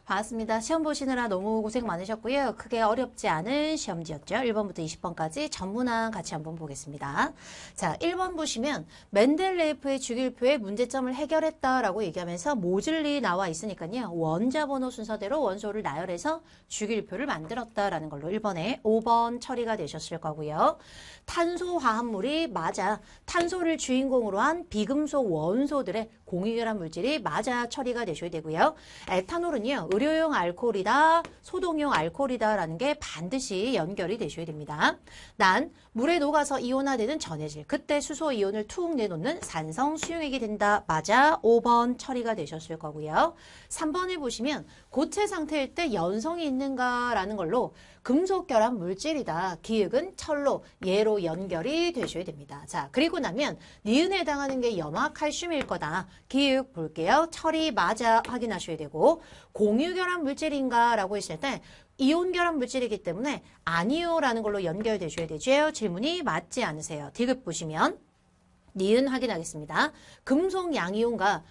반갑습니다. 시험 보시느라 너무 고생 많으셨고요. 크게 어렵지 않은 시험지였죠. 1번부터 20번까지 전문항 같이 한번 보겠습니다. 자, 1번 보시면 멘델레이프의 주기율표의 문제점을 해결했다라고 얘기하면서 모질리 나와 있으니까요. 원자 번호 순서대로 원소를 나열해서 주기율표를 만들었다라는 걸로 1번에 5번 처리가 되셨을 거고요. 탄소 화합물이 맞아 탄소를 주인공으로 한 비금속 원소들의 공유결합 물질이 맞아 처리가 되셔야 되고요. 에탄올은요. 의료용 알코올이다, 소독용 알코올이다 라는 게 반드시 연결이 되셔야 됩니다. 난 물에 녹아서 이온화되는 전해질, 그때 수소 이온을 툭 내놓는 산성 수용액이 된다. 맞아 5번 처리가 되셨을 거고요. 3번에 보시면 고체 상태일 때 연성이 있는가 라는 걸로 금속 결합 물질이다. 기역은 철로, 얘로 연결이 되셔야 됩니다. 자, 그리고 나면 니은에 해당하는 게 염화 칼슘일 거다. 기역 볼게요. 철이 맞아 확인하셔야 되고 공유 결합 물질인가 라고 했을 때 이온 결합 물질이기 때문에 아니요라는 걸로 연결되셔야 되죠. 질문이 맞지 않으세요. 디귿 보시면 니은 확인하겠습니다. 금속 양이온과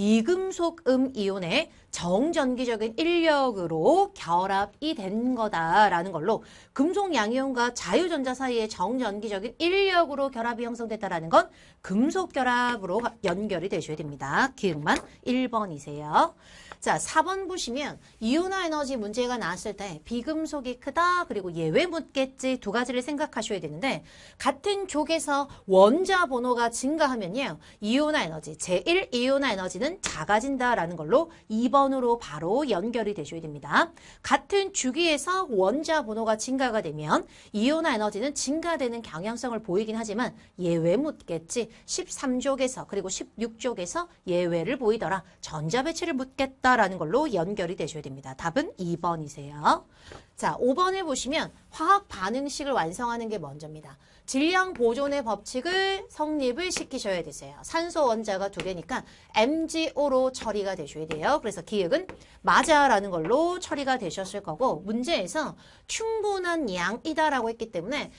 비금속음 이온의 정전기적인 인력으로 결합이 된 거다라는 걸로 금속 양이온과 자유전자 사이의 정전기적인 인력으로 결합이 형성됐다라는 건 금속 결합으로 연결이 되셔야 됩니다. 기억만 1번이세요. 자, 4번 보시면 이온화 에너지 문제가 나왔을 때 비금속이 크다 그리고 예외 묻겠지 두 가지를 생각하셔야 되는데 같은 족에서 원자 번호가 증가하면요. 이온화 에너지, 제1 이온화 에너지는 작아진다라는 걸로 2번으로 바로 연결이 되셔야 됩니다. 같은 주기에서 원자 번호가 증가가 되면 이온화 에너지는 증가되는 경향성을 보이긴 하지만 예외 묻겠지 13족에서 그리고 16족에서 예외를 보이더라. 전자 배치를 묻겠다. 라는 걸로 연결이 되셔야 됩니다. 답은 2번이세요. 자, 5번에 보시면 화학 반응식을 완성하는 게 먼저입니다. 질량 보존의 법칙을 성립을 시키셔야 되세요. 산소 원자가 두 개니까 MgO로 처리가 되셔야 돼요. 그래서 기억은 맞아라는 걸로 처리가 되셨을 거고 문제에서 충분한 양이다라고 했기 때문에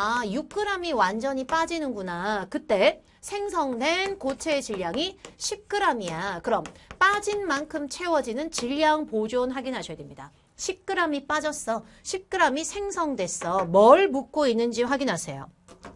6g이 완전히 빠지는구나. 그때 생성된 고체의 질량이 10g이야. 그럼 빠진 만큼 채워지는 질량 보존 확인하셔야 됩니다. 10g이 빠졌어. 10g이 생성됐어. 뭘 묻고 있는지 확인하세요.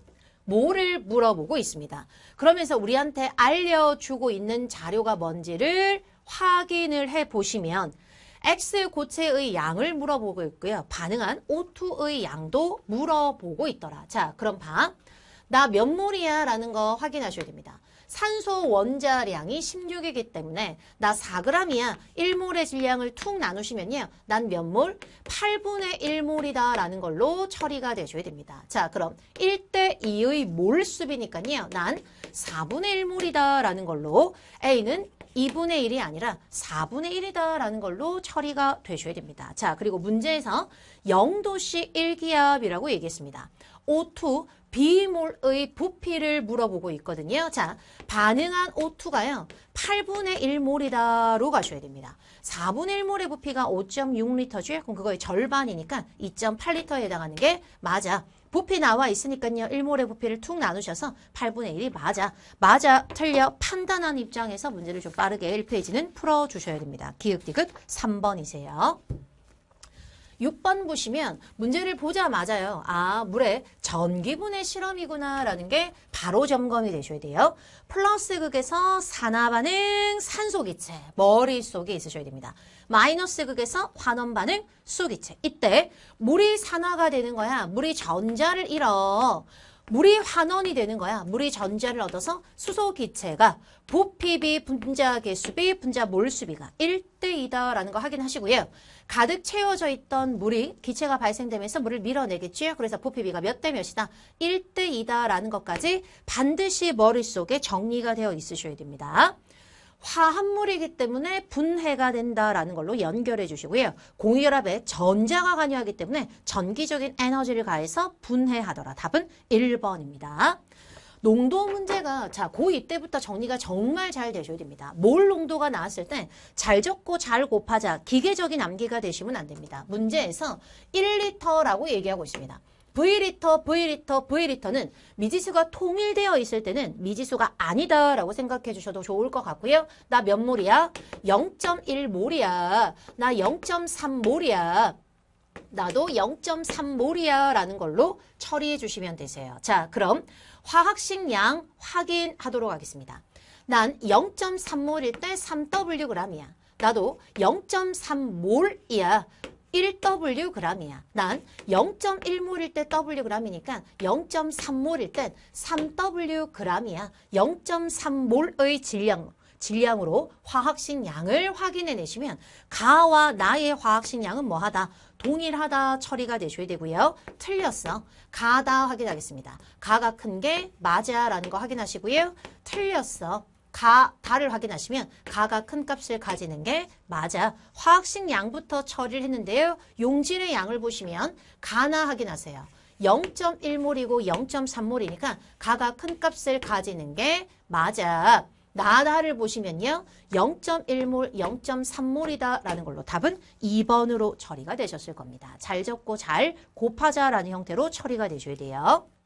뭐를 물어보고 있습니다. 그러면서 우리한테 알려주고 있는 자료가 뭔지를 확인을 해보시면 X 고체의 양을 물어보고 있고요. 반응한 O2의 양도 물어보고 있더라. 자, 그럼 봐. 나 몇 몰이야 라는 거 확인하셔야 됩니다. 산소 원자량이 16이기 때문에 나 4g이야. 1몰의 질량을 툭 나누시면요. 난 몇 몰? 8분의 1몰이다 라는 걸로 처리가 되셔야 됩니다. 자, 그럼 1대 2의 몰수비니까요. 난 4분의 1몰이다 라는 걸로 A는 2분의 1이 아니라 4분의 1이다 라는 걸로 처리가 되셔야 됩니다. 자, 그리고 문제에서 0도씨 1기압이라고 얘기했습니다. O2 B몰의 부피를 물어보고 있거든요. 자, 반응한 O2가요. 8분의 1몰이다로 가셔야 됩니다. 4분의 1몰의 부피가 5.6L죠. 그럼 그거의 절반이니까 2.8L에 해당하는 게 맞아. 부피 나와 있으니까요. 1몰의 부피를 툭 나누셔서 8분의 1이 맞아. 맞아, 틀려 판단하는 입장에서 문제를 좀 빠르게 1페이지는 풀어주셔야 됩니다. 기역디귿 3번이세요. 6번 보시면 문제를 보자마자요. 물에 전기분해 실험이구나 라는 게 바로 점검이 되셔야 돼요. 플러스 극에서 산화 반응 산소기체 머릿속에 있으셔야 됩니다. 마이너스 극에서 환원 반응 수기체. 이때 물이 산화가 되는 거야. 물이 전자를 잃어. 물이 환원이 되는 거야. 물이 전자를 얻어서 수소기체가 부피비, 분자 개수비, 분자 몰수비가 1대2다라는 거 확인하시고요. 가득 채워져 있던 물이 기체가 발생되면서 물을 밀어내겠죠. 그래서 부피비가 몇 대 몇이다? 1대2다라는 것까지 반드시 머릿속에 정리가 되어 있으셔야 됩니다. 화합물이기 때문에 분해가 된다라는 걸로 연결해 주시고요. 공유결합에 전자가 관여하기 때문에 전기적인 에너지를 가해서 분해하더라. 답은 1번입니다. 농도 문제가 고2 때부터 정리가 정말 잘 되셔야 됩니다. 몰 농도가 나왔을 때 잘 적고 잘 곱하자 기계적인 암기가 되시면 안 됩니다. 문제에서 1리터라고 얘기하고 있습니다. V리터는 미지수가 통일되어 있을 때는 미지수가 아니다라고 생각해 주셔도 좋을 것 같고요. 나 몇 몰이야? 0.1몰이야. 나 0.3몰이야. 나도 0.3몰이야 라는 걸로 처리해 주시면 되세요. 자, 그럼 화학식 양 확인하도록 하겠습니다. 난 0.3몰일 때 3Wg이야. 나도 0.3몰이야. 1Wg이야. 난 0.1몰일 때 Wg이니까 0.3몰일 땐 3Wg이야. 0.3몰의 질량으로 화학식 양을 확인해 내시면 가와 나의 화학식 양은 뭐하다? 동일하다 처리가 되셔야 되고요. 틀렸어. 가다 확인하겠습니다. 가가 큰 게 맞아 라는 거 확인하시고요. 틀렸어. 다를 확인하시면 가가 큰 값을 가지는 게 맞아. 화학식 양부터 처리를 했는데요. 용질의 양을 보시면 가나 확인하세요. 0.1몰이고 0.3몰이니까 가가 큰 값을 가지는 게 맞아. 나다를 보시면요. 0.1몰, 0.3몰이다 라는 걸로 답은 2번으로 처리가 되셨을 겁니다. 잘 적고 잘 곱하자라는 형태로 처리가 되셔야 돼요.